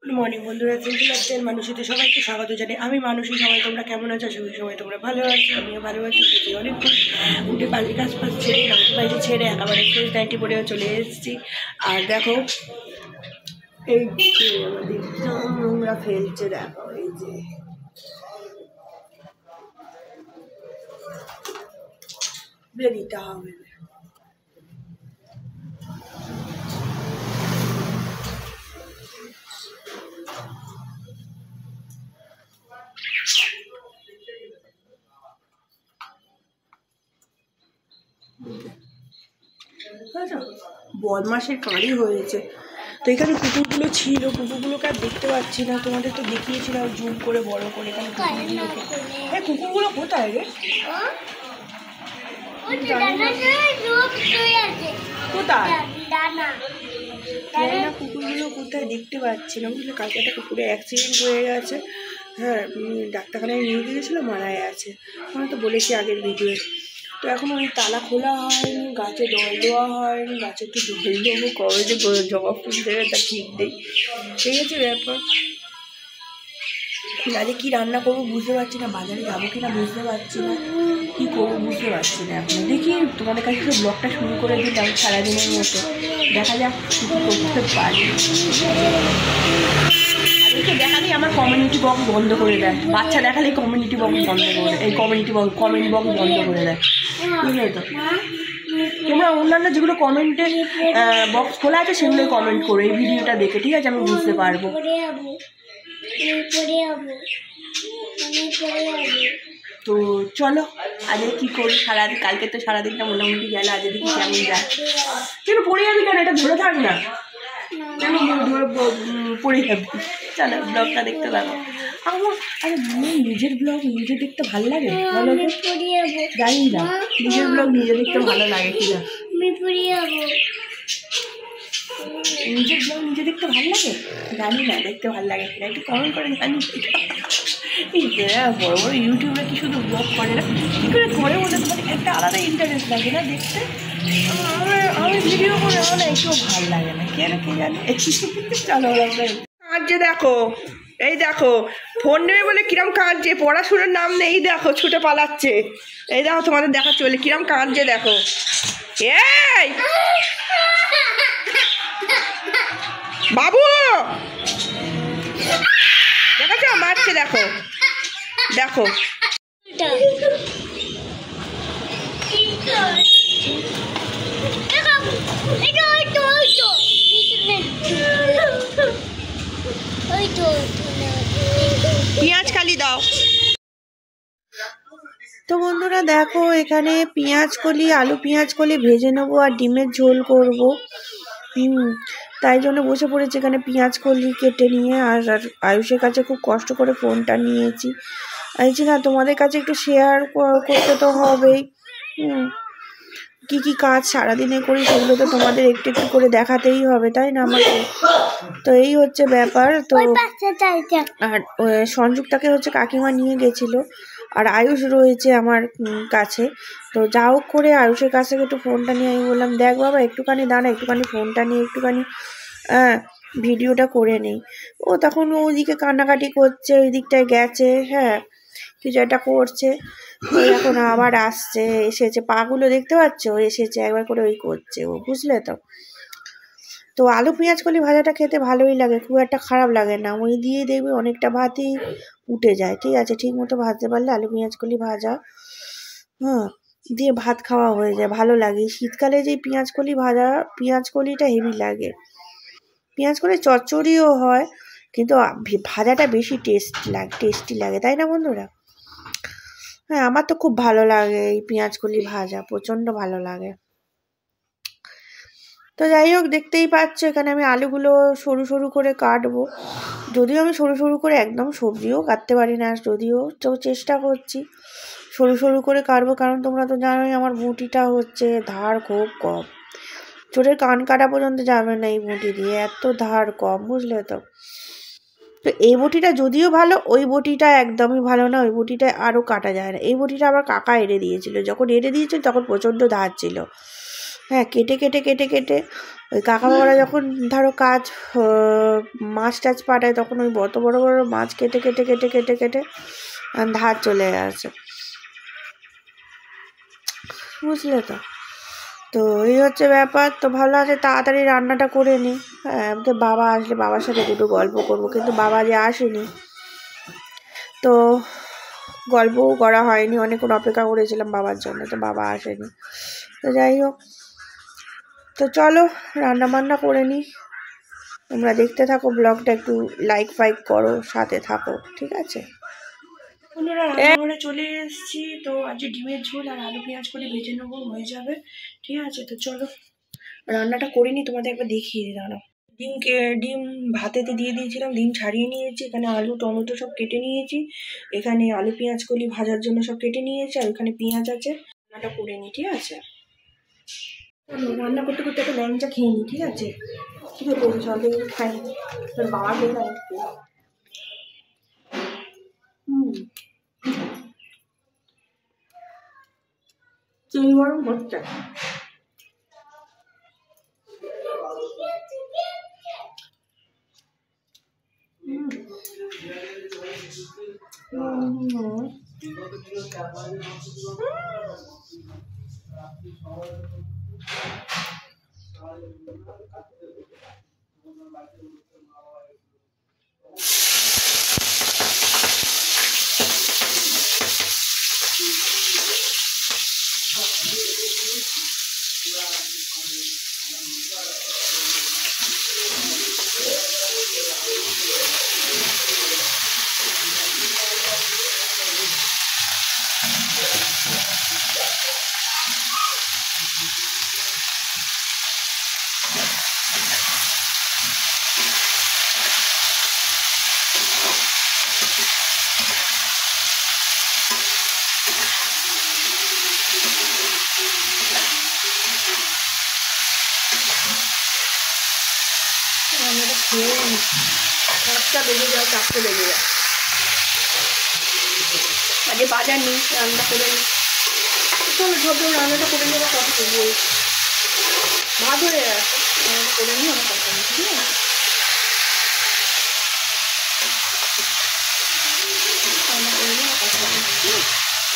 Good morning বন্ধুরা, simple lifestyle মানুষিতে সবাইকে স্বাগত জানাই। আমি মানুষই, সবাই তোমরা কেমন আছো? সবাই তোমরা ভালো আছো, আমিও ভালো আছি। অনেকক্ষণ উঠে বাড়ির কাজ ফাজ ছেড়ে নামতে বাইরে ছেড়ে একেবারে ফ্রেশ নাইটি পরেও চলে এসেছি। আর দেখো এই যে আমাদের নোংরা ফেলছে, দেখো এই যে দিতে হবে। বদমাসের কাঁড়ি হয়েছে। তো এখানে কুকুরগুলো ছিল, কুকুরগুলোকে আর দেখতে পাচ্ছি না। তোমাদের তো দেখিয়েছিলাম জুম করে বড় করে। এখানে কুকুরগুলোকে, হ্যাঁ কুকুরগুলো কোথায় রে? কোথায় কুকুরগুলো কোথায় দেখতে পাচ্ছি না, বুঝলে। কালকে একটা কুকুরের অ্যাক্সিডেন্ট হয়ে গেছে। হ্যাঁ, ডাক্তারখানায় নিয়ে গিয়েছিল, মারা গেছে। আমি তো বলেছি আগের ভিডিও। তো এখন ওই তালা খোলা হয়নি, গাছে জল দেওয়া হয়নি। গাছে একটু জল দেবো, কবে যে জবা ফুল দেবে তা ঠিক নেই। এই হচ্ছে ব্যাপার। আজকে কী রান্না করবো বুঝতে পারছি না, বাজারে যাবো কিনা বুঝতে পারছি না, কী করবো বুঝতে পারছি না। এখন দেখি তোমাদের কাছে তো ব্লগটা শুরু করে দিলাম সারাদিনের মতো, দেখা যাক কী করতে পারি। আজকে দেখালেই আমার কমিউনিটি বক্স বন্ধ করে দেয়, বাচ্চা দেখালেই কমিউনিটি বক্স বন্ধ করে দেয়, এই কমিউনিটি বক্স কমেন্ট বক্স বন্ধ করে দেয়, বুঝলে তো। তোমরা অন্যান্য যেগুলো কমেন্টে বক্স খোলা আছে সেগুলোই কমেন্ট করো এই ভিডিওটা দেখে, ঠিক আছে? আমি বুঝতে পারবো। তো চলো আজকে কী করি সারাদিন। কালকে তো সারাদিনটা মোটামুটি গেল, আজকে দেখি কেমন যায়। কেন পড়ে যাবি কেন? এটা ধরে থাক না, কেন পড়ে যাবি? চলো ব্লগটা দেখতে পাবো। আমার আরে নিজের ব্লগ নিজে দেখতে ভালো লাগে, বলো তো? জানি না নিজের ব্লগ নিজে দেখতে ভালো লাগে কিনা। নিজের ব্লগ নিজে দেখতে ভালো লাগে, জানি না দেখতে ভালো লাগে কিনা, একটু কমেন্ট করে জানি। বড় বড় ইউটিউবে কি শুধু ব্লগ করে না, কী করে করে বলে তোমার একটা আলাদা ইন্টারেস্ট লাগে না দেখতে। আমি ভিডিও করে আমার না একটু ভালো লাগে না, কেন কে জানি। চলো কাঁদছে, দেখো এই দেখো, ফোন নেবে বলে কিরম কাঁদছে, পড়াশোনার নাম নেই, এই দেখো ছুটে পালাচ্ছে। এই দেখো তোমাদের দেখা চলে কিরম কাঁদছে, দেখো। এই বাবু দেখো মারছে, দেখো দেখো। পেঁয়াজ কালি দাও। তো বন্ধুরা দেখো, এখানে পেঁয়াজ কলি, আলু পেঁয়াজ কলি ভেজে নেবো আর ডিমের ঝোল করব। তাই জন্য বসে পড়েছি এখানে পেঁয়াজ কলি কেটে নিয়ে। আর আয়ুষের কাছে খুব কষ্ট করে ফোনটা নিয়েছি। আইছি না, তোমাদের কাছে একটু শেয়ার করতে তো হবেই। কি কাজ সারাদিনে করি সেগুলো তো তোমাদের একটু একটু করে দেখাতেই হবে, তাই না আমাকে? তো এই হচ্ছে ব্যাপার। তো আর সংযুক্তাকে হচ্ছে কাকিমা নিয়ে গেছিলো, আর আয়ুষ রয়েছে আমার কাছে। তো যা হোক করে আয়ুষের কাছ থেকে একটু ফোনটা নিয়ে আমি বললাম, দেখ বাবা একটুখানি দাঁড়া, একটুখানি ফোনটা নিয়ে একটুখানি ভিডিওটা করে নেই। ও তখন ওইদিকে কান্নাকাটি করছে, ওই দিকটায় গেছে, হ্যাঁ কিছু একটা করছে। এখন আবার আসছে, এসেছে, পাগুলো দেখতে পাচ্ছ, এসেছে একবার করে ওই করছে ও, বুঝলে তো। তো আলু পেঁয়াজ কলি ভাজাটা খেতে ভালোই লাগে, খুব একটা খারাপ লাগে না। ওই দিয়ে দেখবে অনেকটা ভাতই উঠে যায়, ঠিক আছে? ঠিক মতো ভাজতে পারলে আলু পেঁয়াজ কলি ভাজা, হ্যাঁ, দিয়ে ভাত খাওয়া হয়ে যায়, ভালো লাগে। শীতকালে যে পেঁয়াজ কলি ভাজা, পেঁয়াজ কলিটা হেভি লাগে। পেঁয়াজ কলি চচ্চড়িও হয়, কিন্তু ভাজাটা বেশি টেস্টি লাগে, তাই না বন্ধুরা? হ্যাঁ, আমার তো খুব ভালো লাগে এই পেঁয়াজ কলি ভাজা, প্রচণ্ড ভালো লাগে। তো যাই হোক, দেখতেই পাচ্ছ এখানে আমি আলুগুলো সরু সরু করে কাটবো। যদিও আমি সরু সরু করে একদম সবজিও কাটতে পারি না, যদিও তো চেষ্টা করছি সরু সরু করে কাটবো। কারণ তোমরা তো জানোই আমার বটিটা হচ্ছে ধার খুব কম, চোরের কান কাটা পর্যন্ত যাবে না এই বটি দিয়ে, এত ধার কম, বুঝলে তো। তো এই বটিটা যদিও ভালো, ওই বটিটা একদমই ভালো না, ওই বটিটা আরও কাটা যায় না। এই বটিটা আবার কাকা এনে দিয়েছিল, যখন এনে দিয়েছিল তখন প্রচণ্ড ধার ছিল। হ্যাঁ, কেটে কেটে কেটে কেটে ওই কাকা বাবারা যখন ধরো কাজ মাছ টাছ পাঠায় তখন ওই অত বড় বড় মাছ কেটে কেটে কেটে কেটে কেটে ধার চলে আসে, বুঝলে তো। তো এই হচ্ছে ব্যাপার। তো ভালো আছে, তাড়াতাড়ি রান্নাটা করে নিই। হ্যাঁ, বাবা আসলে বাবার সাথে দুটো গল্প করবো, কিন্তু বাবা যে আসেনি তো গল্পও করা হয়নি, অনেকক্ষণ অপেক্ষা করেছিলাম বাবার জন্য, তো বাবা আসেনি। তো যাই হোক, তো চলো রান্না বান্না করে নিই। তোমরা দেখতে থাকো ব্লগটা, একটু লাইক ফাইক করো, সাথে থাকো, ঠিক আছে। বন্ধুরা রান্নাঘরে চলে এসেছি। তো আজ ডিমের ঝোল আর আলু পেঁয়াজ করে ভেজে নেবো, হয়ে যাবে, ঠিক আছে। তো চলো রান্নাটা করে নিই, তোমাদের একবার দেখিয়ে দিই। দাঁড়াও, ডিম ভাতেতে দিয়ে দিয়েছিলাম, ডিম ছাড়িয়ে নিয়েছি, এখানে আলু টমেটো সব কেটে নিয়েছি, এখানে আলু পেঁয়াজ কলি ভাজার জন্য সব কেটে নিয়েছি, আর ওখানে পেঁয়াজ আছে। রান্নাটা করে নিই, ঠিক আছে। রান্না করতে করতে একটা ল্যাংচা খেয়ে নিই, ঠিক আছে। ঠিক আছে, সবাই খাই, তোর বাবা খেয়ে খাই একটু। চিনি গরম হচ্ছে। রান্নাটা খেয়ে নিই, 5টা বেজে যায়, 4টে বেজে যায়, আগে বাজার নিই, রান্না করে নিই। চলো ঝোপ রান্নাটা করে নেবো, কথা বলবো, ভাত হয়ে গেছে, রান্নাটা করে নিই, আমার কথা বলছি, ঠিক আছে। রান্না করে নিই, আমার কথা বলছি, ঠিক আছে।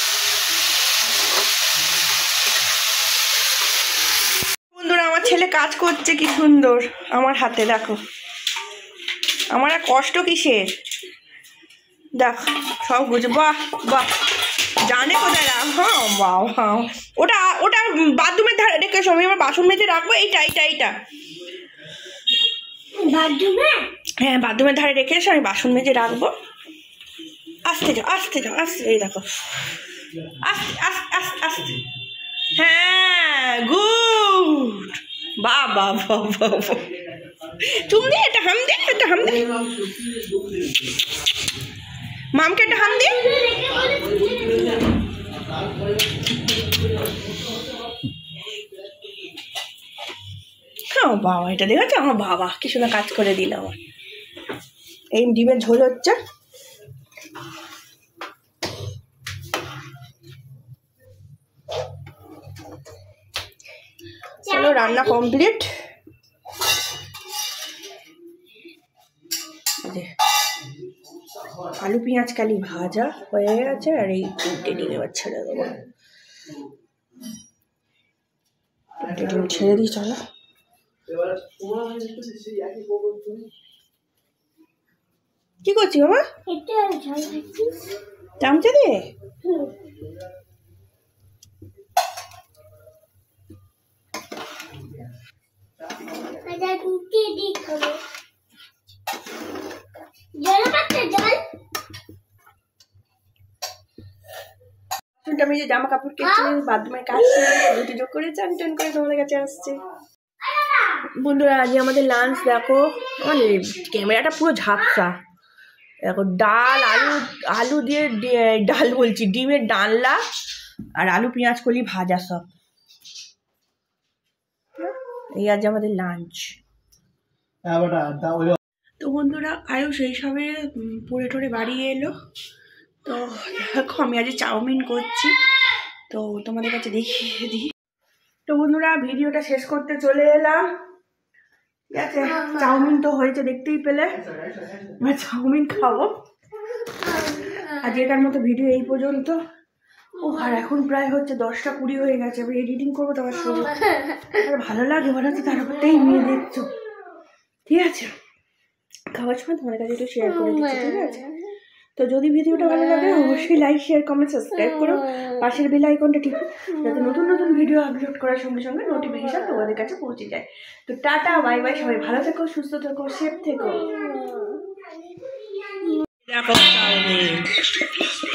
বন্ধুরা আমার ছেলে কাজ করছে কি সুন্দর আমার হাতে, দেখো আমার আর কষ্ট কিসের, দেখ সব বুঝে, বাহ বাহ, জানে কোথায় রাখ। হ্যাঁ বাহ, হ্যাঁ ওটা ওটা বাথরুমের ধারে রেখে আমি আমার বাসন মেজে রাখবো, এইটা এইটা এইটা বাথরুমে, হ্যাঁ বাথরুমের ধারে রেখে এসে আমি বাসন মেজে রাখবো। আসতে যাও আসতে যাও আসতে, এই দেখো আস্তে আস্তে আস্তে আস্তে, হ্যাঁ গুড, বাহ বাহ বাহ বাহ, চুম দে, একটা হাম দে, একটা হাম দে, মামকে একটা হাম দে। হ্যাঁ বাবা, এটা দেখেছো আমার বাবা কি সুন্দর কাজ করে দিল আমার। এই ডিমের ঝোল হচ্ছে, চলো রান্না কমপ্লিট। আলু পেঁয়াজ কালি ভাজা হয়ে গেছে, আর এই 3টে ডিম এবার ছেড়ে দেবো, 3টে ডিম ছেড়ে দিই। চলো কি করছি বাবা, চামচা দিয়ে, আমি যে জামা কাপড় কেচে বাথরুমের কাজ রুটি যোগ করে চান টান করে তোমাদের কাছে আসছে। বন্ধুরা আজ আমাদের লাঞ্চ দেখো, আমার ক্যামেরাটা পুরো ঝাপসা, দেখো ডাল আলু, আলু দিয়ে ডাল বলছি, ডিমের ডালনা আর আলু পেঁয়াজ কলি ভাজা, সব এই আজ আমাদের লাঞ্চ। তো বন্ধুরা আয়ুষ এইসবে পড়ে টরে বাড়ি এলো, তো দেখো আমি আজ চাউমিন করছি, তো তোমাদের কাছে দেখিয়ে দিই। তো বন্ধুরা ভিডিওটা শেষ করতে চলে এলাম, ঠিক আছে। চাউমিন তো হয়েছে দেখতেই পেলে, চাউমিন খাবো। আজকের মতো ভিডিও এই পর্যন্ত। আর এখন প্রায় হচ্ছে 10টা 20 হয়ে গেছে। আমি এডিটিং করবো তোমার সঙ্গে, আর ভালো লাগে মনে হচ্ছে তার উপরটাই মেয়ে দেখছো, ঠিক আছে। খাওয়ার সময় তোমাদের কাছে একটু শেয়ার করে দিচ্ছি, ঠিক আছে। তো যদি ভিডিওটা ভালো লাগে অবশ্যই লাইক শেয়ার কমেন্ট সাবস্ক্রাইব করো, পাশের বেল আইকনটা টিপো, যাতে নতুন নতুন ভিডিও আপলোড করার সঙ্গে সঙ্গে নোটিফিকেশন তোমাদের কাছে পৌঁছে যায়। তো টাটা বাই বাই, সবাই ভালো থেকো, সুস্থ থেকো, সেফ থেকো।